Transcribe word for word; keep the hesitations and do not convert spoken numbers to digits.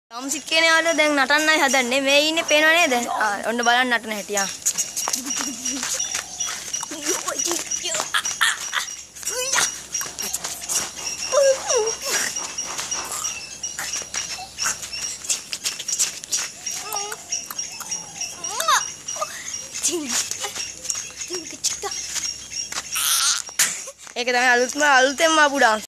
තාමසිට කියන යාළුවා දැන් නටන්නයි හදන්නේ. මේ ඉන්නේ පේනව නේද? ආ ඔන්න බලන්න නටන හැටි ආ. ඒක තමයි අලුත්ම අලුතෙන්ම ආපු ඩාන්ස්.